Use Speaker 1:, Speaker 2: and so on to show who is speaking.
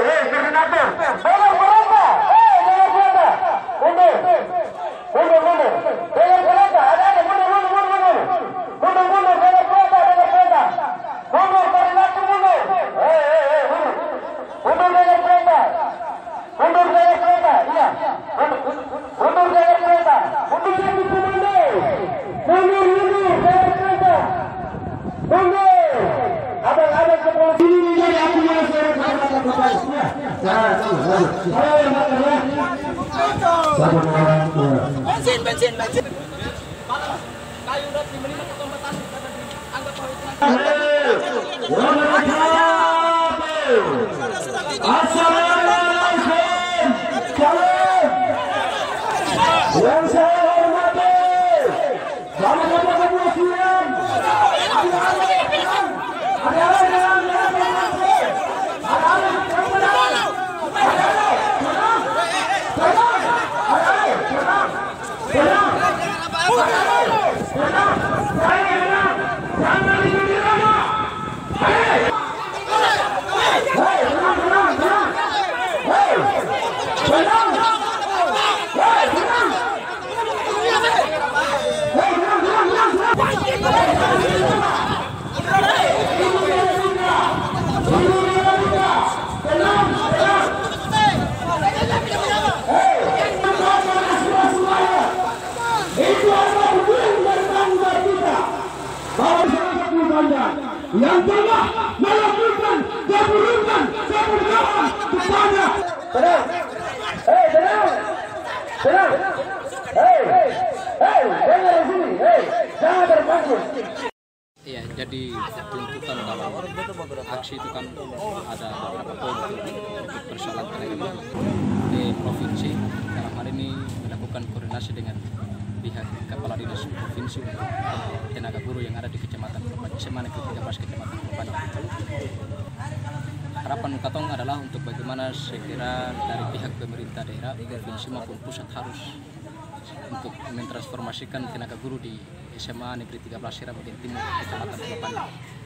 Speaker 1: koordinator. Tolong berapa? Jangan berapa. Mundur. Jangan berapa. Ada. Mundur. Mundur. Jangan berapa. Mundur koordinator mundur. Mundur jangan berapa. Mundur jangan berapa. Iya. Mundur jangan berapa. Mundur jangan berapa. Mundur jangan berapa. Mundur. Abang kepala ini jadi aku yang
Speaker 2: Bensin. Kayu udah 5 menit atau 4 tahun anggap
Speaker 1: Assalamualaikum. Yang saya hormati, Bapak-bapak kepolisian, yang telah melakukan keburukan kepada tenang, dengar di sini, jangan terpanggung.
Speaker 3: Iya, jadi tuntutan dalam aksi itu kan ada beberapa poin untuk persoalan tenaga guru di provinsi. Dalam hal ini melakukan koordinasi dengan pihak kepala dinas provinsi untuk tenaga guru yang ada di kecamatan SMA Negeri 13 Kecamatan Kepanjen. Harapan Katong adalah untuk bagaimana sekira dari pihak pemerintah daerah, provinsi maupun pusat harus untuk mentransformasikan tenaga guru di SMA Negeri 13 Sira bagian timur Kecamatan Kepanjen.